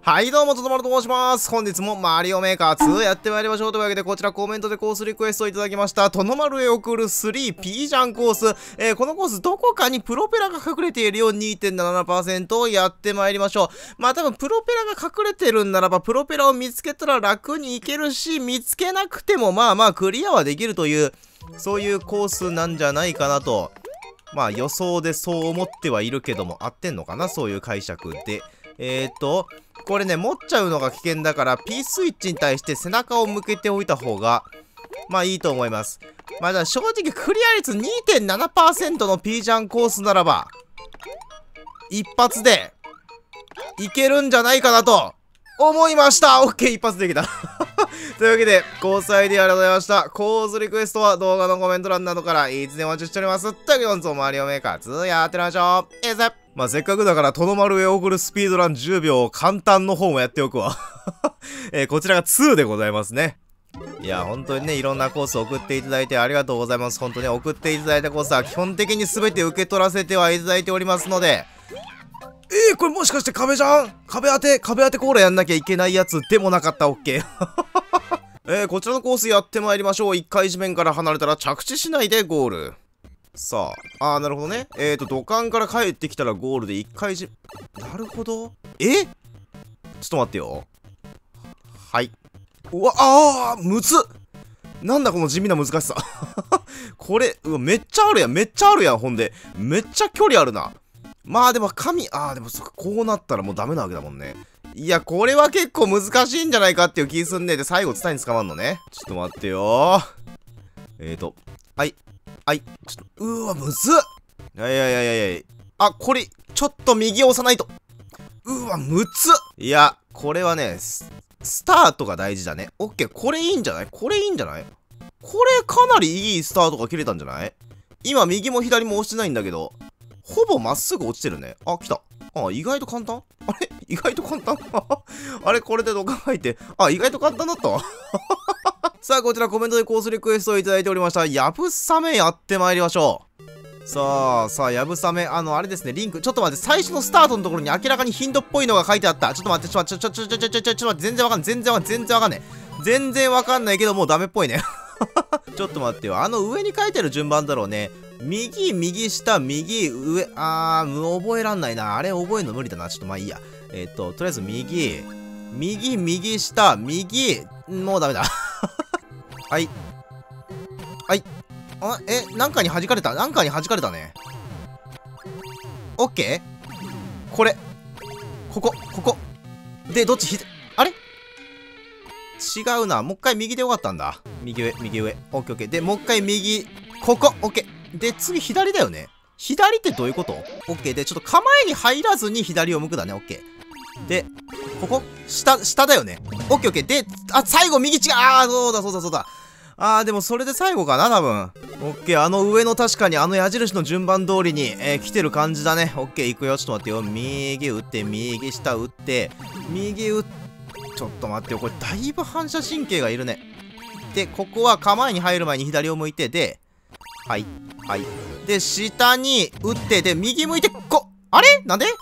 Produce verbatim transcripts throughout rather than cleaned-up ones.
はい、どうも、ととまると申します。本日もマリオメーカーツーやってまいりましょう。というわけで、こちらコメントでコースリクエストをいただきました。とのまるへ送る スリーピー ジャンコース。えー、このコース、どこかにプロペラが隠れているよ。にてんななななパーセント をやってまいりましょう。まあ、多分、プロペラが隠れてるんならば、プロペラを見つけたら楽に行けるし、見つけなくても、まあまあ、クリアはできるという、そういうコースなんじゃないかなと。まあ、予想でそう思ってはいるけども、合ってんのかな、そういう解釈で。えーと、これね、持っちゃうのが危険だから、P スイッチに対して背中を向けておいた方が、まあいいと思います。まあ、じゃあ正直クリア率 にてんななパーセント の P ジャンコースならば、一発で、いけるんじゃないかなと、思いました。オッケー、一発できた。というわけで、コースアイディアありがとうございました。コースリクエストは動画のコメント欄などからいつでもお待ちしております。というわけで、本日もマリオメーカーツーやってみましょう。えいぜ。まあ、せっかくだから、とどまるへ送るスピードランじゅうびょう簡単の方もやっておくわ。えー、こちらがにでございますね。いや、本当にね、いろんなコース送っていただいてありがとうございます。本当に送っていただいたコースは基本的に全て受け取らせてはいただいておりますので、えー、これもしかして壁じゃん？壁当て、壁当てコーラやんなきゃいけないやつでもなかった。オッケー。えー、こちらのコースやってまいりましょう。いっかい地面から離れたら着地しないでゴール。さあ、あー、なるほどね。えーと、土管から帰ってきたらゴールでいっかい地、なるほど。え？ちょっと待ってよ。はい。うわ、あー、むずっ！なんだこの地味な難しさ。これ、うわ、めっちゃあるやん。めっちゃあるやん、ほんで。めっちゃ距離あるな。まあでも神、あーでもそっか、こうなったらもうダメなわけだもんね。いや、これは結構難しいんじゃないかっていう気すんね。で、最後、ツタに捕まんのね。ちょっと待ってよー。えーと、はい、はい、ちょっと、うーわ、むずっ！いやいやいやいやいや、あ、これ、ちょっと右押さないと。うーわ、むずっ！いや、これはね、ス、スタートが大事だね。オッケー、これいいんじゃない？これいいんじゃない？これかなりいいスタートが切れたんじゃない？今、右も左も押してないんだけど、ほぼまっすぐ落ちてるね。あ、来た。あ、意外と簡単？あれ意外と簡単？あれこれでどか入って。あ、意外と簡単だったわ。さあ、こちらコメントでコースリクエストをいただいておりました。やぶさめやってまいりましょう。さあ、さあ、やぶさめ。あの、あれですね、リンク。ちょっと待って、最初のスタートのところに明らかにヒントっぽいのが書いてあった。ちょっと待って、ちょっと待って、ちょ、ちょ、ちょ、ちょ、ちょ、ちょ、ちょ、待って、全然わかんない。全然わかんない。全然わかんない。全然わかんないけど、もうダメっぽいね。ちょっと待ってよ。あの上に書いてある順番だろうね。右、右下、右、上。あー、覚えらんないな。あれ覚えるの無理だな。ちょっとまあいいや。えっと、とりあえず右、右、右下、右、もうダメだ。はい。はい。あ、え、なんかに弾かれた？なんかに弾かれたね。オッケー？これ。ここ、ここ。で、どっちひ、あれ？違うな。もう一回右でよかったんだ。右上、右上。オッケーオッケー。で、もう一回右。ここ。オッケー。で、次左だよね。左ってどういうこと？オッケー。で、ちょっと構えに入らずに左を向くだね。オッケー。で、ここ下、下だよね。オッケーオッケー。で、あ、最後右違う。あー、そうだそうだそうだ。あー、でもそれで最後かな、多分。オッケー。あの上の確かにあの矢印の順番通りに、えー、来てる感じだね。オッケー。行くよ。ちょっと待ってよ。右打って、右下打って、右打って、ちょっと待ってよ。これだいぶ反射神経がいるね。で、ここは構えに入る前に左を向いて、で、はい、はい。で、下に打って、で、右向いて、こ、あれなんで？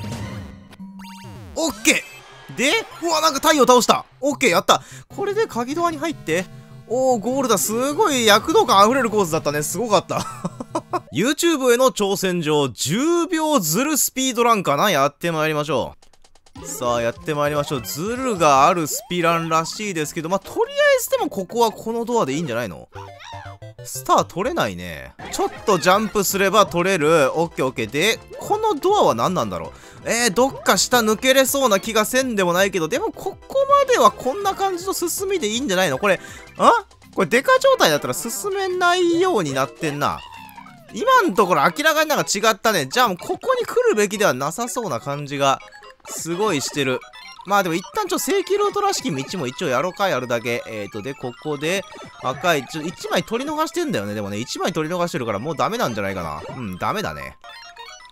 オッケー！で、うわ、なんか太陽倒した！オッケー、やった！これで鍵ドアに入って、おー、ゴールだ。すごい躍動感溢れるコースだったね。すごかった。YouTube への挑戦状、じゅうびょうズルスピードランかな？やってまいりましょう。さあ、やってまいりましょう。ズルがあるスピランらしいですけど、まあ、とりあえずでもここはこのドアでいいんじゃないの？スター取れないね。ちょっとジャンプすれば取れる。オッケーオッケー。で、このドアは何なんだろう？えー、どっか下抜けれそうな気がせんでもないけど、でもここまではこんな感じの進みでいいんじゃないの？これ、あ？これデカ状態だったら進めないようになってんな。今のところ明らかになんか違ったね。じゃあもうここに来るべきではなさそうな感じがすごいしてる。まあでも一旦ちょっと正規ルートらしき道も一応やろうかやるだけ。えーと、で、ここで赤い、ちょ、いちまい取り逃してんだよね。でもね、いちまい取り逃してるからもうダメなんじゃないかな。うん、ダメだね。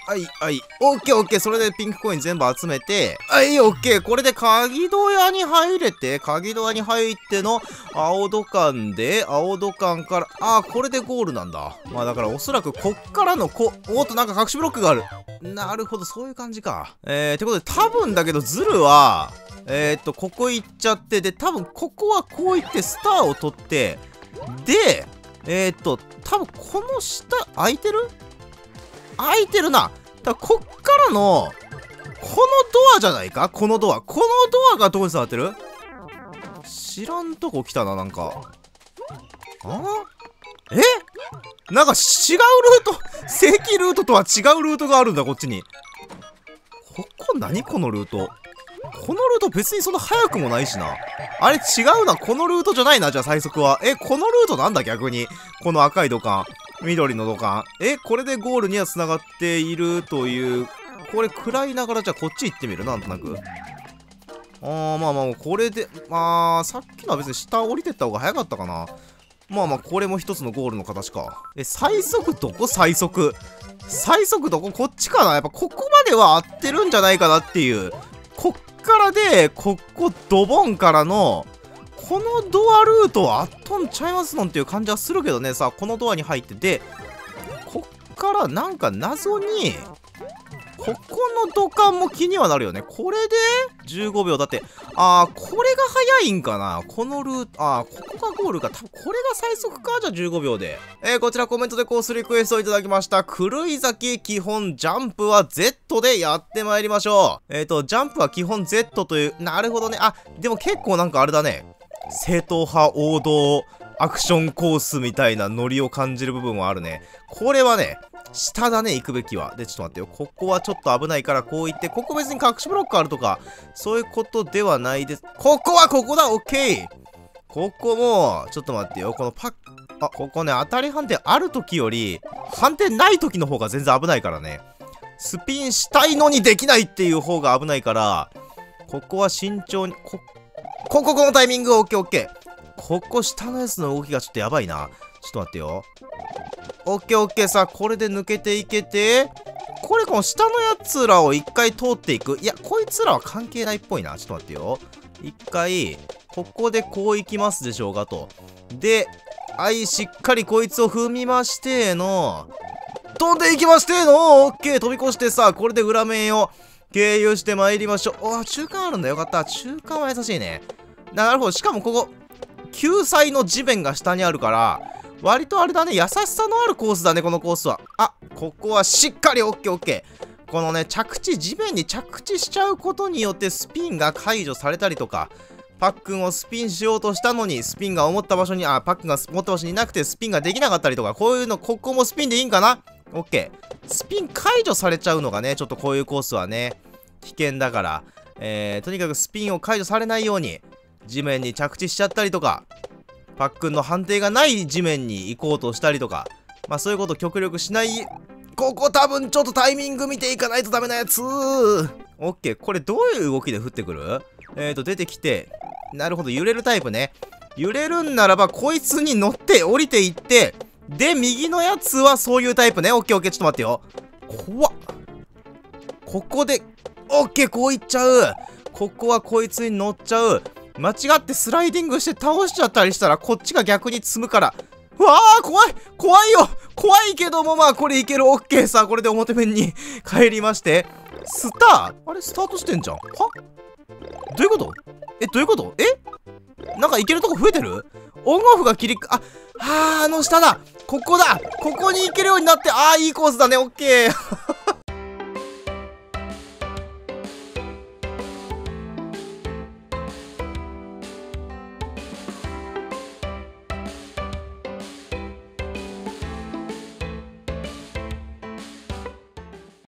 はいはい。オッケーオッケー。それでピンクコイン全部集めて、はい、オッケー。これで鍵戸屋に入れて、鍵戸屋に入っての青土管で、青土管から、あー、これでゴールなんだ。まあだからおそらくこっからのこ、おっとなんか隠しブロックがある。なるほど、そういう感じか。えー、ってことで多分だけどズルは、えーっと、ここ行っちゃって、で、多分ここはこう行ってスターを取って、で、えーっと、多分この下、空いてる開いてるな。だからこっからの、このドアじゃないかこのドア。このドアがどこに繋がってる？知らんとこ来たな、なんか。あえなんか違うルート、正規ルートとは違うルートがあるんだ、こっちに。ここ何このルート。このルート別にそんな速くもないしな。あれ違うな。このルートじゃないな、じゃあ最速は。え、このルートなんだ逆に。この赤い土管。緑の土管。え、これでゴールには繋がっているという。これ食らいながらじゃあこっち行ってみるなんとなく。あー、まあまあ、これで、まあ、さっきのは別に下降りてった方が早かったかな。まあまあ、これも一つのゴールの形か。え、最速どこ最速。最速どここっちかなやっぱここまでは合ってるんじゃないかなっていう。こっからで、ここドボンからの、このドアルートはあっとんちゃいますのんっていう感じはするけどね。さあ、このドアに入ってで、こっからなんか謎に、ここの土管も気にはなるよね。これでじゅうごびょうだって。あー、これが早いんかなこのルート、あー、ここがゴールか。多分これが最速か。じゃあじゅうごびょうで。えー、こちらコメントでコースリクエストをいただきました。狂い咲き基本ジャンプは Z でやってまいりましょう。えっと、ジャンプは基本 Z という、なるほどね。あ、でも結構なんかあれだね。正統派王道アクションコースみたいなノリを感じる部分はあるね。これはね、下だね、行くべきは。で、ちょっと待ってよ。ここはちょっと危ないからこう行って、ここ別に隠しブロックあるとか、そういうことではないです。ここはここだオッケーここも、ちょっと待ってよ。このパック、あ、ここね、当たり判定ある時より、判定ない時の方が全然危ないからね。スピンしたいのにできないっていう方が危ないから、ここは慎重に、こ、こここのタイミングオッケーオッケー。ここ下のやつの動きがちょっとやばいな。ちょっと待ってよ。オッケーオッケーさあ、これで抜けていけて、これこの下のやつらを一回通っていく。いや、こいつらは関係ないっぽいな。ちょっと待ってよ。一回、ここでこう行きますでしょうかと。で、はい、しっかりこいつを踏みましての、飛んでいきましての、オッケー飛び越してさ、これで裏面を経由して参りましょう。おー、中間あるんだ。よかった。中間は優しいね。なるほど。しかもここ、救済の地面が下にあるから、割とあれだね、優しさのあるコースだね、このコースは。あ、ここはしっかりオッケーオッケー。このね、着地、地面に着地しちゃうことによってスピンが解除されたりとか、パックンをスピンしようとしたのに、スピンが思った場所に、あ、パックンが思った場所にいなくてスピンができなかったりとか、こういうの、ここもスピンでいいんかな？オッケー。スピン解除されちゃうのがね、ちょっとこういうコースはね、危険だから、えー、とにかくスピンを解除されないように、地面に着地しちゃったりとか、パックンの判定がない地面に行こうとしたりとか、まあそういうこと極力しない。ここ多分ちょっとタイミング見ていかないとダメなやつ。オッケー。これどういう動きで降ってくる？えーと、出てきて、なるほど、揺れるタイプね。揺れるんならば、こいつに乗って降りていって、で、右のやつはそういうタイプね。オッケーオッケー。ちょっと待ってよ。怖っ。ここで、オッケー、こういっちゃう。ここはこいつに乗っちゃう。間違ってスライディングして倒しちゃったりしたらこっちが逆に積むから。うわー怖い怖いよ怖いけどもまあこれいけるオッケーさあこれで表面に帰りまして。スターあれスタートしてんじゃん。はどういうこと？えどういうこと？えなんかいけるとこ増えてる？オンオフが切りあ、あーあの下だここだここに行けるようになってあーいいコースだねオッケー